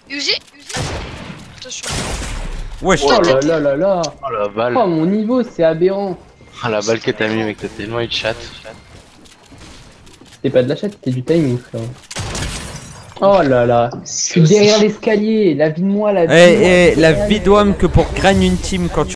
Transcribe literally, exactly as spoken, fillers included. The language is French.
Uzi, Uzi. Attention. Wesh. Oh là là là là. Oh la balle. Oh mon niveau c'est aberrant. Ah la balle que t'as mis mec, t'as tellement eu de chat. C'était pas de la chatte, c'était du timing frère. Oh là là. Je suis derrière l'escalier, la vie de moi, la vie de moi. Eh, eh, la vie d'homme que pour gragne une team quand tu